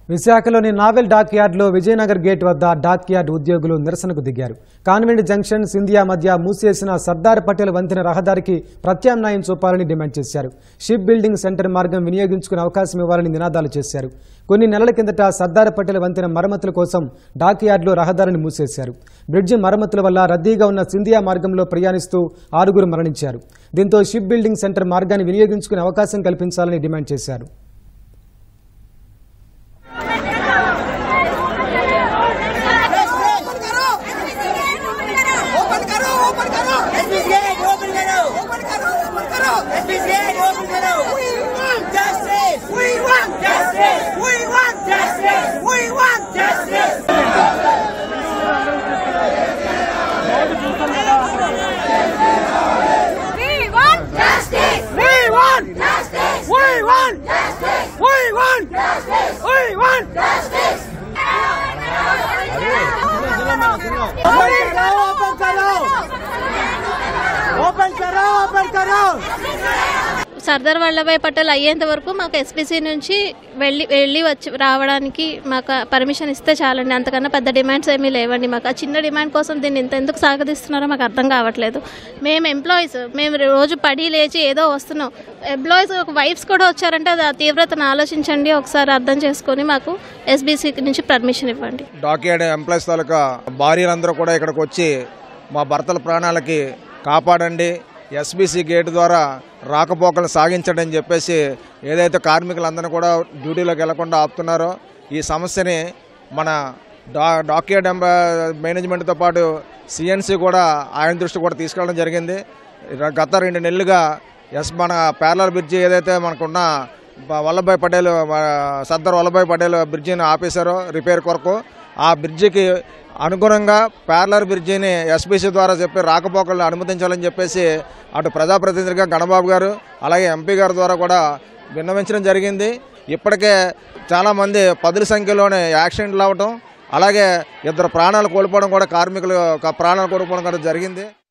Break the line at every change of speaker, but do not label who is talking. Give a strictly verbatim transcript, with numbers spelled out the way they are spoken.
విశాఖలోని naval dock యార్డ్లో Vijayanagar gate వద్ద డాక్ యార్డ్ ఉద్యోగులు నిరసనకు దిగారు. కాన్వెంట్ జంక్షన్ సింధియా మధ్య మూసేసిన సర్దార్ పటేల్ వంతెన రహదారికి ప్రత్యామ్నాయం చూపాలని డిమాండ్ చేశారు. షిప్ బిల్డింగ్ సెంటర్ మార్గం వినియోగించుకునే అవకాశం ఇవ్వాలని నినాదాలు చేశారు. కొన్ని నెలల కిందట సర్దార్ పటేల్ వంతెన మరమ్మతుల కోసం డాక్ యార్డ్లో రహదారిని మూసేశారు. బ్రిడ్జి మరమ్మతుల వల్ల రద్దీగా ఉన్న సింధియా మార్గంలో ప్రయాణిస్తూ ఆరుగురు మరణించారు. దీంతో షిప్ బిల్డింగ్ సెంటర్ మార్గాన్ని వినియోగించుకునే అవకాశం కల్పించాలని డిమాండ్ చేశారు.
సర్దార్ వల్లభాయ్ పటేల్ అయ్యేంత వరకు మాకు ఎస్పీసీ నుంచి వెళ్ళి వెళ్ళి వచ్చి రావడానికి మాకు పర్మిషన్ ఇస్తే చాలండి. అంతకన్నా పెద్ద డిమాండ్స్ ఏమీ లేవండి. మాకు ఆ చిన్న డిమాండ్ కోసం దీన్ని ఇంత ఎందుకు సాగదీస్తున్నారో మాకు అర్థం కావట్లేదు. మేము ఎంప్లాయీస్, మేము రోజు పడి లేచి ఏదో వస్తున్నాం. ఎంప్లాయీస్ ఒక వైఫ్స్ కూడా వచ్చారంటే అది ఆ తీవ్రతను ఆలోచించండి, ఒకసారి అర్థం చేసుకొని మాకు ఎస్బీసీ నుంచి పర్మిషన్ ఇవ్వండి.
డాక్యార్డ్ ఎంప్లాయీస్ తాలూకా భార్యలందరూ కూడా ఇక్కడికి వచ్చి మా భర్తల ప్రాణాలకి కాపాడండి, ఎస్బీసీ గేట్ ద్వారా రాకపోకలు సాగించడని చెప్పేసి ఏదైతే కార్మికులందరూ కూడా డ్యూటీలోకి వెళ్లకుండా ఆపుతున్నారో ఈ సమస్యని మన డా డాక్యార్డ్ మేనేజ్మెంట్తో పాటు సిఎన్సీ కూడా ఆయన దృష్టి కూడా తీసుకెళ్ళడం జరిగింది. గత రెండు నెలలుగా ఎస్ మన ప్యారలల్ బ్రిడ్జి ఏదైతే మనకున్న వల్లభాయ్ పటేల్ సర్దార్ వల్లభాయ్ పటేల్ బ్రిడ్జిని ఆపేశారో రిపేర్ కొరకు, ఆ బ్రిడ్జికి అనుగుణంగా ప్యారలర్ బ్రిడ్జిని ఎస్బీసీ ద్వారా చెప్పి రాకపోకలను అనుమతించాలని చెప్పేసి అటు ప్రజాప్రతినిధిగా గణబాబు గారు అలాగే ఎంపీ గారి ద్వారా కూడా విన్నవించడం జరిగింది. ఇప్పటికే చాలామంది పదుల సంఖ్యలోనే యాక్సిడెంట్లు అవ్వటం, అలాగే ఇద్దరు ప్రాణాలు కోల్పోవడం కూడా కార్మికులు ప్రాణాలు కోల్పోవడం కూడా జరిగింది.